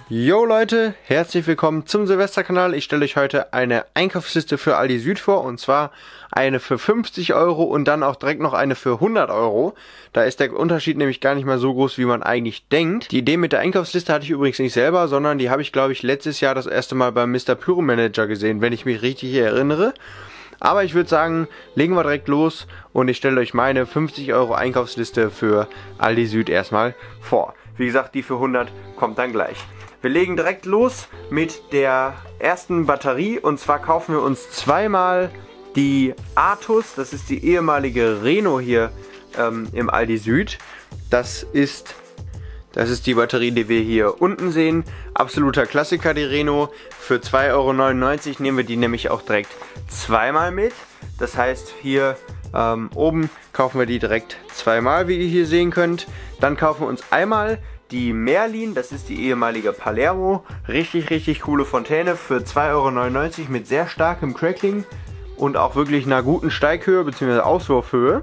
Jo Leute, herzlich willkommen zum Silvesterkanal. Ich stelle euch heute eine Einkaufsliste für Aldi Süd vor, und zwar eine für 50 Euro und dann auch direkt noch eine für 100 Euro. Da ist der Unterschied nämlich gar nicht mal so groß, wie man eigentlich denkt. Die Idee mit der Einkaufsliste hatte ich übrigens nicht selber, sondern die habe ich, glaube ich, letztes Jahr das erste Mal beim Mr. Pyromanager gesehen, wenn ich mich richtig erinnere. Aber ich würde sagen, legen wir direkt los und ich stelle euch meine 50 Euro Einkaufsliste für Aldi Süd erstmal vor. Wie gesagt, die für 100 kommt dann gleich. Wir legen direkt los mit der ersten Batterie, und zwar kaufen wir uns zweimal die Artus, das ist die ehemalige Reno hier im Aldi Süd. Das ist die Batterie, die wir hier unten sehen. Absoluter Klassiker, die Reno. Für 2,99 € nehmen wir die nämlich auch direkt zweimal mit. Das heißt, hier oben kaufen wir die direkt zweimal, wie ihr hier sehen könnt. Dann kaufen wir uns einmal die Merlin, das ist die ehemalige Palermo. Richtig coole Fontäne für 2,99 € mit sehr starkem Crackling und auch wirklich einer guten Steighöhe bzw. Auswurfhöhe.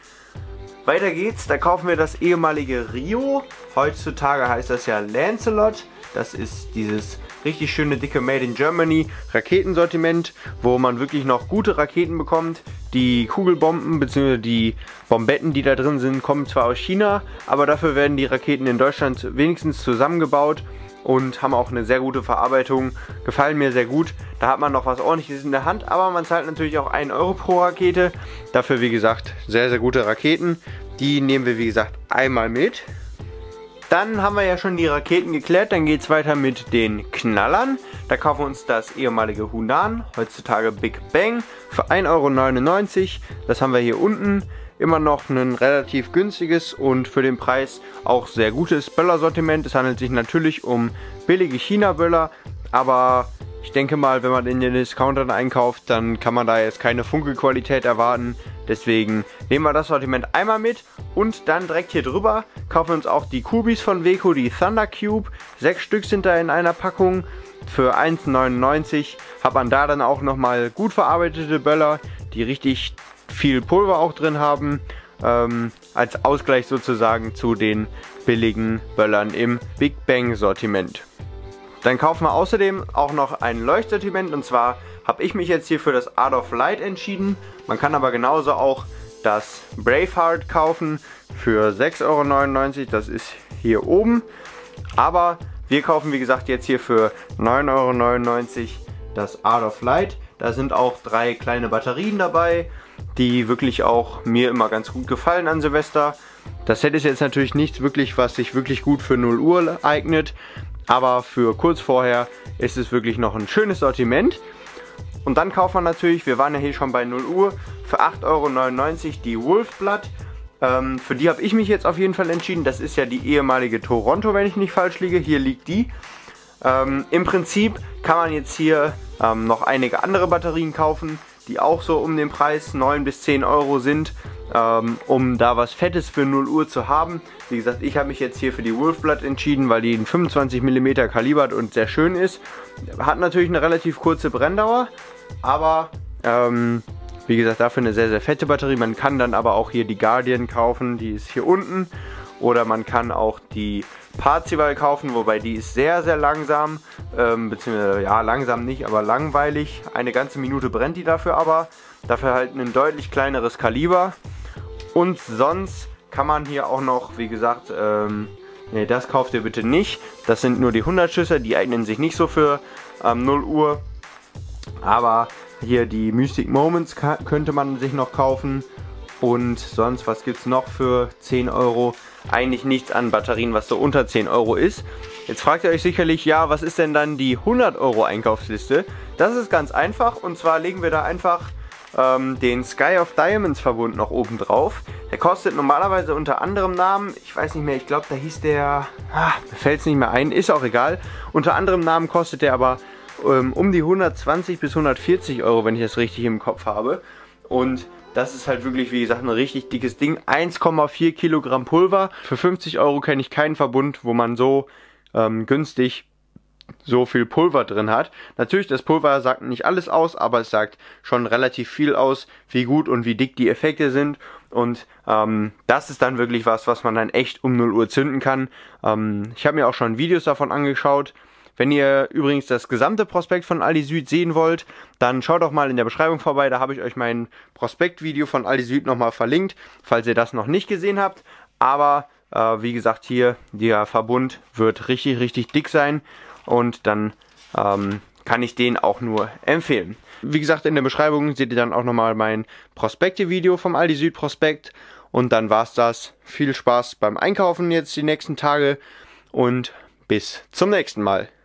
Weiter geht's, da kaufen wir das ehemalige Rio. Heutzutage heißt das ja Lancelot. Das ist dieses richtig schöne dicke Made in Germany Raketensortiment, wo man wirklich noch gute Raketen bekommt. Die Kugelbomben bzw. die Bombetten, die da drin sind, kommen zwar aus China, aber dafür werden die Raketen in Deutschland wenigstens zusammengebaut und haben auch eine sehr gute Verarbeitung. Gefallen mir sehr gut. Da hat man noch was Ordentliches in der Hand, aber man zahlt natürlich auch 1 € pro Rakete. Dafür, wie gesagt, sehr gute Raketen. Die nehmen wir, wie gesagt, einmal mit. Dann haben wir ja schon die Raketen geklärt, dann geht es weiter mit den Knallern. Da kaufen wir uns das ehemalige Hunan, heutzutage Big Bang, für 1,99 €. Das haben wir hier unten. Immer noch ein relativ günstiges und für den Preis auch sehr gutes Böllersortiment. Es handelt sich natürlich um billige China-Böller, aber ich denke mal, wenn man in den Discountern einkauft, dann kann man da jetzt keine Funkelqualität erwarten. Deswegen nehmen wir das Sortiment einmal mit und dann direkt hier drüber kaufen wir uns auch die Kubis von Weco, die Thunder Cube. 6 Stück sind da in einer Packung. Für 1,99 € hat man da dann auch nochmal gut verarbeitete Böller, die richtig viel Pulver auch drin haben. Als Ausgleich sozusagen zu den billigen Böllern im Big Bang Sortiment. Dann kaufen wir außerdem auch noch ein Leuchtsortiment, und zwar habe ich mich jetzt hier für das Art of Light entschieden. Man kann aber genauso auch das Braveheart kaufen für 6,99 €, das ist hier oben. Aber wir kaufen, wie gesagt, jetzt hier für 9,99 € das Art of Light. Da sind auch 3 kleine Batterien dabei, die wirklich auch mir immer ganz gut gefallen an Silvester. Das Set ist jetzt natürlich nichts wirklich, was sich wirklich gut für 0 Uhr eignet. Aber für kurz vorher ist es wirklich noch ein schönes Sortiment. Und dann kaufen wir natürlich, wir waren ja hier schon bei 0 Uhr, für 8,99 € die Wolfblood. Für die habe ich mich jetzt auf jeden Fall entschieden. Das ist ja die ehemalige Toronto, wenn ich nicht falsch liege. Hier liegt die. Im Prinzip kann man jetzt hier noch einige andere Batterien kaufen, die auch so um den Preis 9 bis 10 € sind, um da was Fettes für 0 Uhr zu haben. Wie gesagt, ich habe mich jetzt hier für die Wolfblood entschieden, weil die ein 25 mm Kaliber hat und sehr schön ist. Hat natürlich eine relativ kurze Brenndauer, aber wie gesagt, dafür eine sehr fette Batterie. Man kann dann aber auch hier die Guardian kaufen, die ist hier unten. Oder man kann auch die Parzival kaufen, wobei die ist sehr langsam, beziehungsweise ja, langsam nicht, aber langweilig. Eine ganze Minute brennt die dafür aber. Dafür halt ein deutlich kleineres Kaliber. Und sonst kann man hier auch noch, wie gesagt, nee, das kauft ihr bitte nicht. Das sind nur die 100 Schüsse, die eignen sich nicht so für 0 Uhr. Aber hier die Mystic Moments könnte man sich noch kaufen. Und sonst, was gibt es noch für 10 €? Eigentlich nichts an Batterien, was so unter 10 € ist. Jetzt fragt ihr euch sicherlich, ja, was ist denn dann die 100 € Einkaufsliste? Das ist ganz einfach, und zwar legen wir da einfach den Sky of Diamonds Verbund noch oben drauf. Der kostet normalerweise unter anderem Namen, ich weiß nicht mehr, ich glaube da hieß der, mir fällt es nicht mehr ein, ist auch egal. Unter anderem Namen kostet der aber um die 120 bis 140 €, wenn ich das richtig im Kopf habe. Und das ist halt wirklich, wie gesagt, ein richtig dickes Ding. 1,4 Kilogramm Pulver. Für 50 € kenne ich keinen Verbund, wo man so günstig so viel Pulver drin hat. Natürlich, das Pulver sagt nicht alles aus, aber es sagt schon relativ viel aus, wie gut und wie dick die Effekte sind. Und das ist dann wirklich was man dann echt um 0 Uhr zünden kann. Ich habe mir auch schon Videos davon angeschaut. Wenn ihr übrigens das gesamte Prospekt von Aldi Süd sehen wollt, dann schaut doch mal in der Beschreibung vorbei, da habe ich euch mein Prospektvideo von Aldi Süd nochmal verlinkt, falls ihr das noch nicht gesehen habt. Aber wie gesagt, hier, der Verbund wird richtig, richtig dick sein und dann kann ich den auch nur empfehlen. Wie gesagt, in der Beschreibung seht ihr dann auch nochmal mein Prospekte-Video vom Aldi Süd Prospekt. Und dann war's das. Viel Spaß beim Einkaufen jetzt die nächsten Tage und bis zum nächsten Mal.